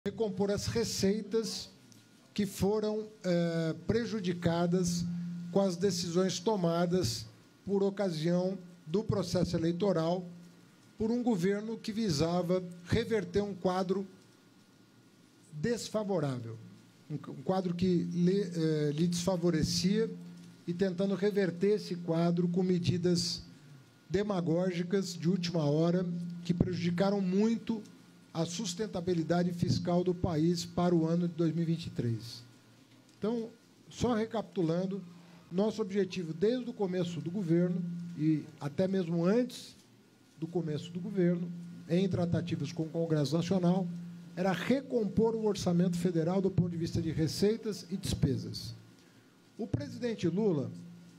recompor as receitas que foram prejudicadas com as decisões tomadas por ocasião do processo eleitoral por um governo que visava reverter um quadro desfavorável, um quadro que lhe desfavorecia, e tentando reverter esse quadro com medidas demagógicas de última hora que prejudicaram muito a sustentabilidade fiscal do país para o ano de 2023. Então, só recapitulando, nosso objetivo desde o começo do governo e até mesmo antes do começo do governo, em tratativas com o Congresso Nacional, era recompor o orçamento federal do ponto de vista de receitas e despesas. O presidente Lula,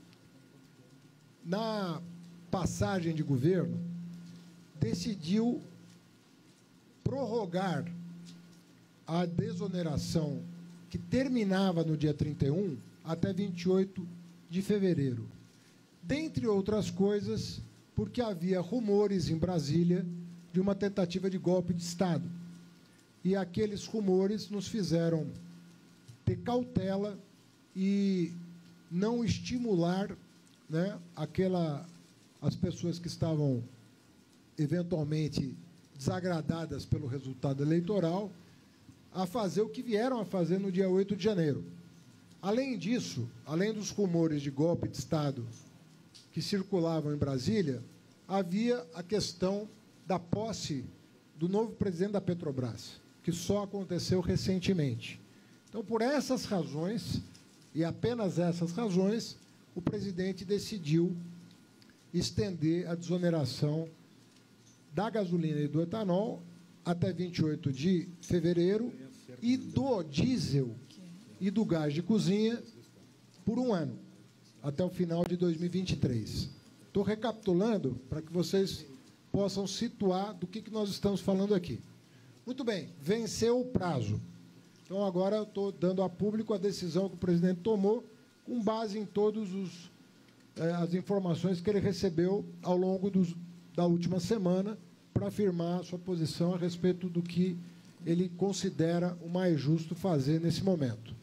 na passagem de governo, decidiu prorrogar a desoneração que terminava no dia 31 até 28 de fevereiro. Dentre outras coisas, porque havia rumores em Brasília de uma tentativa de golpe de Estado. E aqueles rumores nos fizeram ter cautela e não estimular, né, as pessoas que estavam eventualmente desagradadas pelo resultado eleitoral, a fazer o que vieram a fazer no dia 8 de janeiro. Além disso, além dos rumores de golpe de Estado que circulavam em Brasília, havia a questão da posse do novo presidente da Petrobras, que só aconteceu recentemente. Então, por essas razões, e apenas essas razões, o presidente decidiu estender a desoneração da gasolina e do etanol até 28 de fevereiro e do diesel e do gás de cozinha por um ano, até o final de 2023. Estou recapitulando para que vocês possam situar do que nós estamos falando aqui. Muito bem, venceu o prazo. Então, agora eu estou dando a público a decisão que o presidente tomou, com base em todas as informações que ele recebeu ao longo da última semana, para afirmar a sua posição a respeito do que ele considera o mais justo fazer nesse momento.